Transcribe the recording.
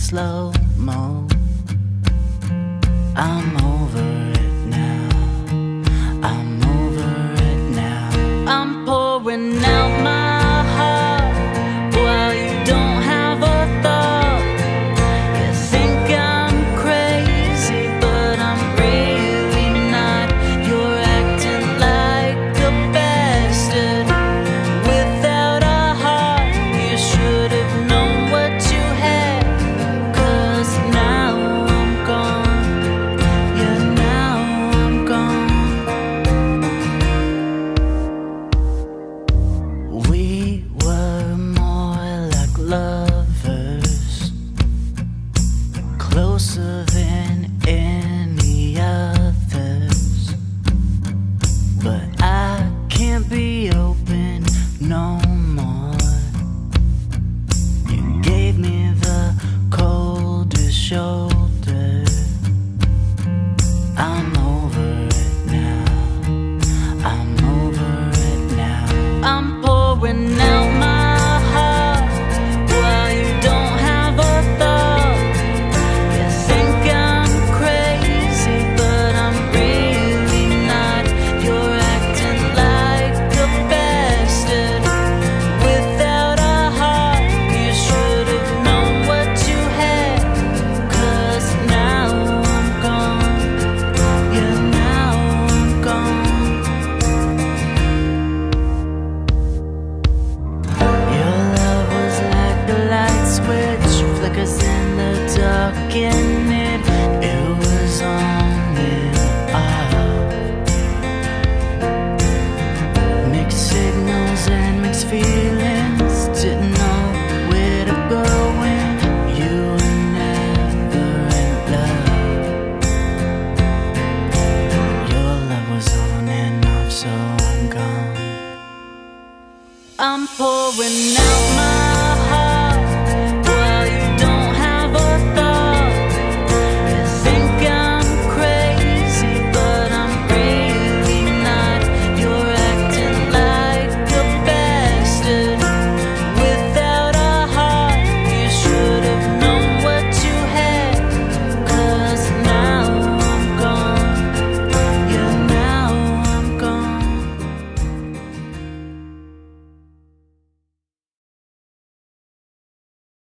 slow-mo. I'm over it now. I'm over it now. I'm pouring out my heart while you don't have a thought. You think I'm crazy, but I'm really not. You're acting like a bastard without a heart. You should have known what you had, 'cause now I'm gone. Yeah, now I'm gone. We were more like lovers, closer than any others. But I can't be open no more. You gave me the coldest shoulder. I'm over it now. I'm over it now. I'm pouring out my heart while you don't have a thought. You think I'm crazy, but I'm really not. You're acting like a bastard without a heart. You should have known what you had, 'cause now I'm gone. Yeah, now I'm gone. Your love was like a light switch, flickers in the dark, and it was on and off. Mixed signals and mixed feelings, didn't know where to go when you were never in love. Your love was on and off, so I'm gone. I'm pouring out